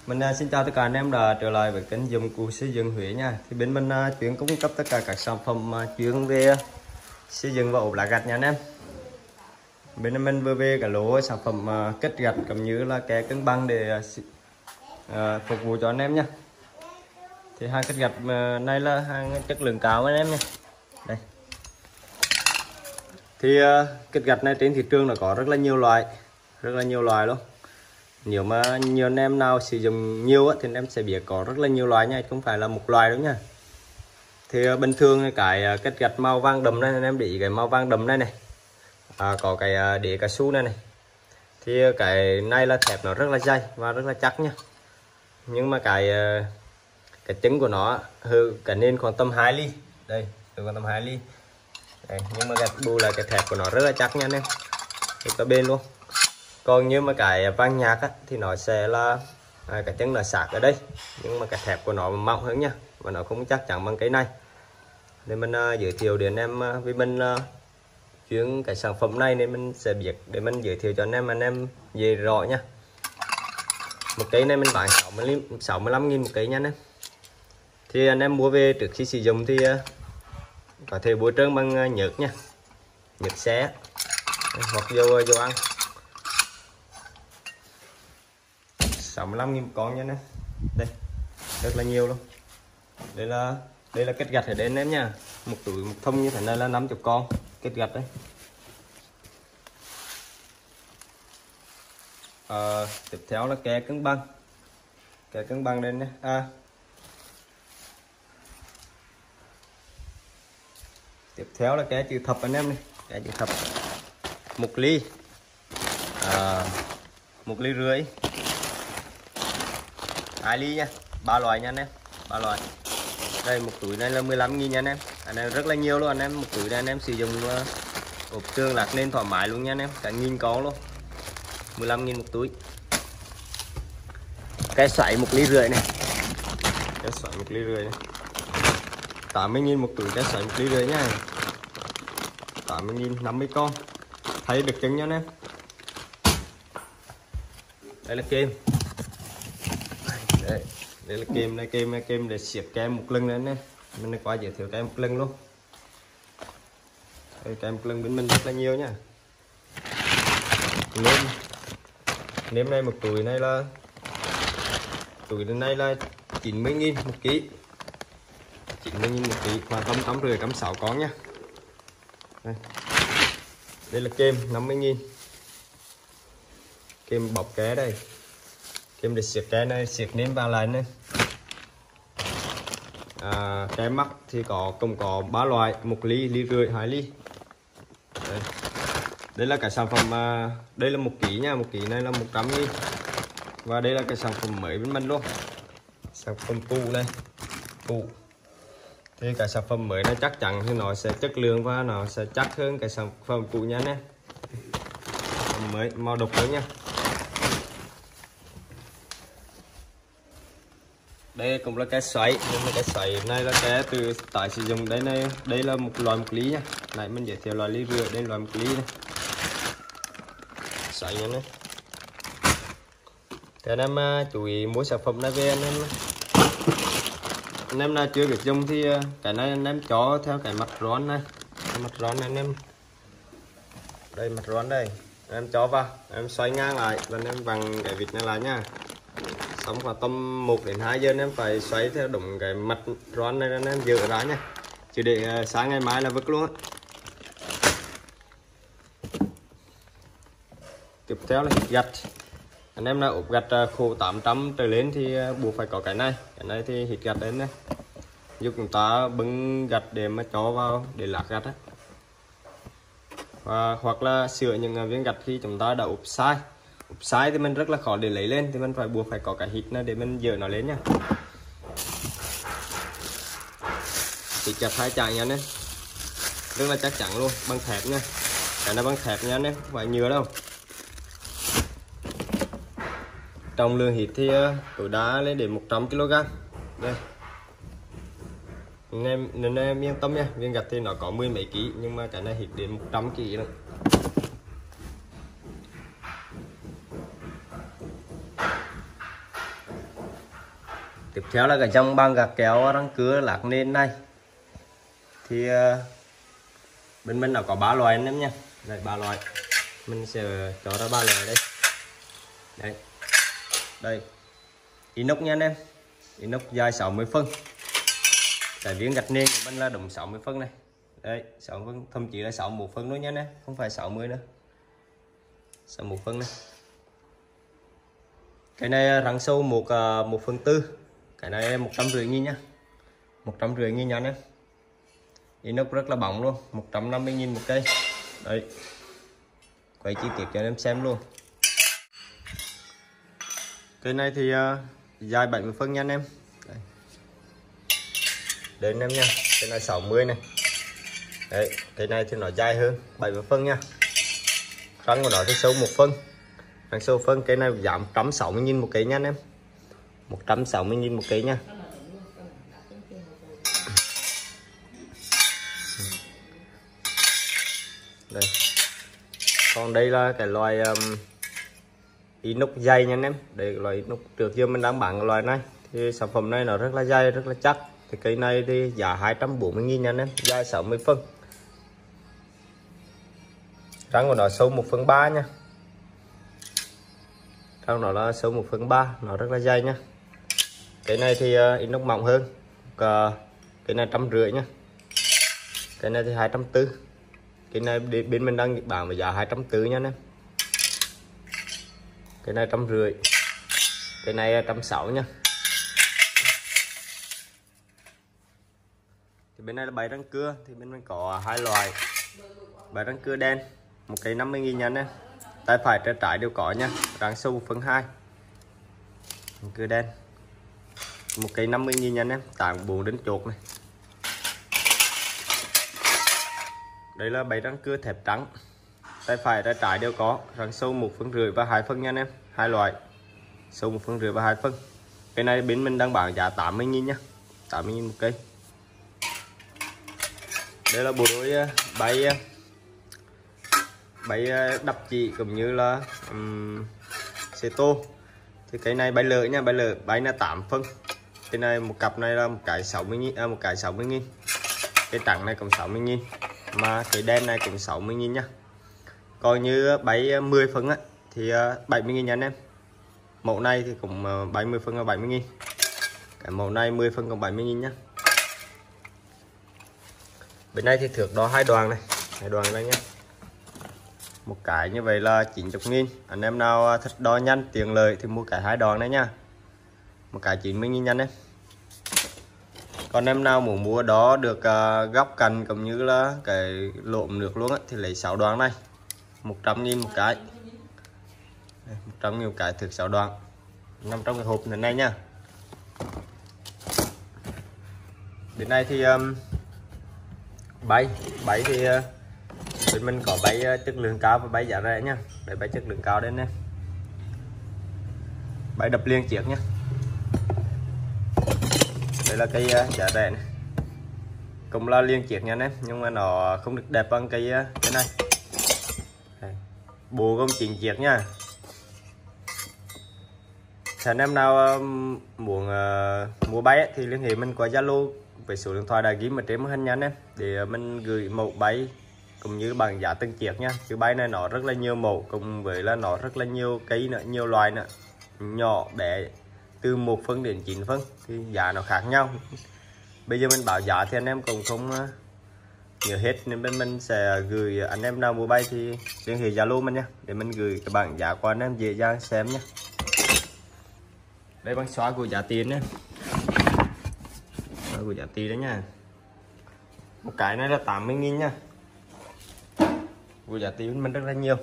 Mình xin chào tất cả anh em đã trở lại với kênh dụng cụ xây dựng Huế nha. Thì bên mình chuyên cung cấp tất cả các sản phẩm chuyên về xây dựng và ốp lá gạch nha anh em. Bên mình vừa về cả lô sản phẩm kết gạch cũng như là kè cân bằng để phục vụ cho anh em nha. Thì hàng kết gạch này là hàng chất lượng cao anh em nha. Đây. Thì kết gạch này trên thị trường là có rất là nhiều loại luôn. Nếu mà nhiều anh em nào sử dụng nhiều thì anh em sẽ biết có rất là nhiều loại nha, không phải là một loại đâu nha. Thì bình thường cái kết gạch màu vàng đậm này anh em để ý cái màu vàng đậm này này, có cái đĩa cao su này này, thì cái này là thép nó rất là dày và rất là chắc nha. Nhưng mà cái trứng của nó cái nền khoảng tầm 2 ly đây, khoảng tầm 2 ly đây. Nhưng mà cái bù là cái thép của nó rất là chắc nha anh em, rất là bền luôn. Còn như mà cái vàng nhạt thì nó sẽ là cái chân là sạc ở đây, nhưng mà cái thép của nó mỏng hơn nha, và nó không chắc chắn bằng cái này. Để mình giới thiệu đến em, vì mình chuyên cái sản phẩm này nên mình sẽ biết để mình giới thiệu cho anh em về rõ nha. Một cây này mình bán 65.000 một cây nha anh em. Thì anh em mua về trước khi sử dụng thì có thể bôi trơn bằng nhớt nha, nhớt xé hoặc dầu ăn. 65.000 con nha anh em. Đây rất là nhiều luôn. Đây là kết gạch ở đây anh em nha. Một túi một thùng như thế này là 50 con kết gạch đấy. Tiếp theo là kè cân bằng đây nhé. Tiếp theo là kè chữ thập anh em này, kè chữ thập 1 ly, 1 ly rưỡi, 2 ly nha, 3 loại nha anh em, 3 loại. Đây một túi này là 15.000 nha anh em rất là nhiều luôn anh em. Một túi này anh em sử dụng ốp tường lát lên thoải mái luôn nha anh em, cả 1000 con luôn, 15.000 một túi. Cái xoáy 1 ly rưỡi này, cái xoáy 1 ly rưỡi này, 80.000 một túi cái xoáy 1 ly rưỡi nha, 80.000, 50 con, thấy được chân nha anh em. Đây là kem, đây là kem này, kem để siết kem một lưng này anh em. Mình qua giới thiệu kem một lưng luôn. Đây, kem một lưng bên mình rất là nhiều nha. Nêm này một túi này là 90.000 một ký, 90.000 một ký, khoảng tầm 160 con nha. Đây là kem 50.000, kem bọc ké đây, kem để siết ké này, siết nêm vào lại này. Kem mắc thì cũng có 3 loại, 1 ly, ly rưỡi, 2 ly. Đây là cái sản phẩm đây là 1 ký nha, 1 ký này là 100.000. Và đây là cái sản phẩm mới bên mình luôn, sản phẩm cũ này, cũ. Thì cái sản phẩm mới này chắc chắn thì nó sẽ chất lượng và nó sẽ chắc hơn cái sản phẩm cũ nha anh em. Mới màu độc hơn nha. Đây cũng là cái xoáy, nhưng mà cái xoáy này là cái từ tái sử dụng. Đây là một loại 1 ly nha. Này mình giới thiệu loại ly rưỡi, đây loại 1 ly này. Xoáy nha này. Thì anh em chú ý mua sản phẩm này về anh em nào chưa được dùng thì cái này anh em cho theo cái mặt rón này, mặt rón này anh em. Đây mặt rón đây, anh em cho vào, em xoay ngang lại và anh em vặn cái vịt này lại nha. Xong khoảng tầm 1 đến 2 giờ anh em phải xoay theo đúng cái mặt rón này anh em dỡ ra nha, chứ để sáng ngày mai là vứt luôn á. Tiếp theo là hít gạch. Anh em nào ốp gạch khổ 800 trở lên thì buộc phải có cái này thì hít gạch đến đây, giúp chúng ta bưng gạch để mà cho vào để lát gạch á. Và hoặc là sửa những viên gạch khi chúng ta đã ốp sai thì mình rất là khó để lấy lên, thì mình phải buộc phải có cái hít này để mình dỡ nó lên nha. Hít gạch 2 chặng nha anh em, rất là chắc chắn luôn, bằng thép nha, cái này bằng thép nha anh em, không phải nhựa đâu. Trọng lượng hít thì tối đa lên đến 100 kg. Đây. Nên em yên tâm nha, viên gạch thì nó có 10 mấy ký, nhưng mà cái này hít đến 100 kg nữa. Tiếp theo là cái dòng bằng gạc kéo răng cưa lạc nền này thì bên mình nó có 3 loại anh em nha. Đây 3 loại, mình sẽ cho ra 3 loại đây. Đây, đây inox nha anh em, inox dài 60 phân. Cái viên gạch nền của mình là đúng 60 phân này. Đây 60 phân, thậm chí là 61 phân nữa nha anh em, không phải 60 nữa, 61 phân này. Cái này răng sâu 1/4, cái này 150.000 nha, 150.000 nha anh em. Inox rất là bóng luôn, 150.000 một cây. Đấy, quay chi tiết cho anh em xem luôn. Cây này thì dài 70 phân nha anh em. Đây, đây anh em nha, cái này 60 này. Đấy, cây này thì nó dài hơn 70 phân nha. Răng của nó thì sâu 1 phân, răng sâu phân. Cây này giảm 160.000 một cây nha anh em, 160.000 một cây nha. Đây, còn đây là cái loại inox dày nha anh em. Đây loại inox trước giờ mình đang bán cái loại này thì sản phẩm này nó rất là dày, rất là chắc. Thì cây này thì giá 240.000 nha anh em, dài 60 phân. Răng của nó sâu 1/3 nha, răng nó là sâu 1/3, nó rất là dày nha. Cái này thì inox mỏng hơn, cái này 150 nha, cái này thì 240. Cái này bên mình đang bán với giá 240 nha anh em. Cái này 150, cái này 160 nha. Thì bên này là 7 răng cưa, thì bên mình có 2 loại. 7 răng cưa đen, một cây 50.000 nha anh em. Tay phải trái trái đều có nha, răng sâu 1/2. Răng cưa đen, một cây 50.000 nha anh em, tảng 4 đến chốt này. Đây là 7 răng cưa thép trắng, tay phải tay trái đều có, răng sâu 1,5 và 2 phân nha anh em. 2 loại, sâu 1,5 và 2 phân. Cái này bên mình đang bán giá 80.000 nha, 80.000 một cây. Đây là bộ đôi bay đập chỉ cũng như là xe tô. Thì cái này bay lỡ nha, bay lỡ bay là 8 phân. Cái này một cặp này là một cái 60.000, một cái 60.000. Cái trắng này cũng 60.000, mà cái đen này cũng 60.000 nha. Còn như bay 10 phân á thì 70.000 nha anh em. Mẫu này thì cũng 70 phân là 70.000. Cái mẫu này 10 phân còn 70.000 nhá. Bên này thì thước đo 2 đoạn này, 2 đoạn đây nhá. Một cái như vậy là 90.000. Anh em nào thích đo nhanh tiện lợi thì mua cái 2 đoạn này nha, một cái 90.000 nha anh em. Còn em nào muốn mua đó được góc cạnh cũng như là cái lộm nước luôn á thì lấy 6 đoạn này, 100.000 một cái. 100.000 một cái thước 6 đoạn, nằm trong cái hộp này nha. Bên này thì bay thì bên mình có bay chất lượng cao và bay giá rẻ nha. Để bay chất lượng cao đến nè, bay đập liên chiếc nhá. Đây là cây giá rẻ này, cũng là liên chiếc nha anh em, nhưng mà nó không được đẹp bằng cây này. Đây, bộ gồm 9 chiếc nha. Thì anh em nào muốn mua bay thì liên hệ mình qua Zalo với số điện thoại đã ghi ở trên màn hình nha anh em, để mình gửi mẫu bay cũng như bằng giá từng chiếc nha. Chứ bay này nó rất là nhiều mẫu, cùng với là nó rất là nhiều cây nữa, nhiều loại nữa, nhỏ bé từ 1 phân đến 9 phân thì giá nó khác nhau. Bây giờ mình báo giá thì anh em cũng không nhớ hết, nên bên mình sẽ gửi anh em nào mua bay thì liên hệ Zalo mình nha, để mình gửi cái bảng giá qua anh em dễ dàng xem nhé. Đây băng xóa của giá tiền nhé, của giá tiền đấy nha. Một cái này là 80.000 nha, của giá tiền mình rất là nhiều.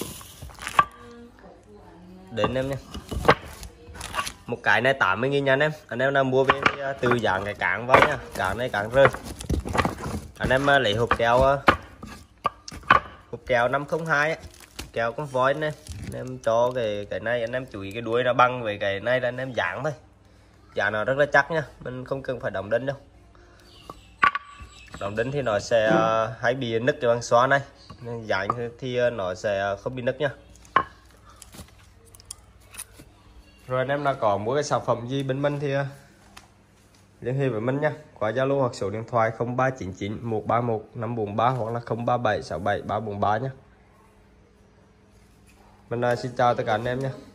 Đến em nha, một cái này 80.000 nha anh em. Anh em nào mua về thì từ giá cái cán vào nha, cán này cán rơi. Anh em lấy hộp kèo 502 ấy, kèo con voi này. Anh em cho cái này, anh em chú ý cái đuôi nó băng với cái này là anh em dán thôi, giá nó rất là chắc nha, mình không cần phải đóng đinh đâu. Đóng đinh thì nó sẽ hay bị nứt cái băng xóa này, nên dán thì nó sẽ không bị nứt nha. Rồi anh em nào có mua cái sản phẩm gì bên mình thì liên hệ với mình nha, qua Zalo hoặc số điện thoại 0399 131 543 hoặc là 037 67 343 nhé. Mình xin chào tất cả anh em nhé.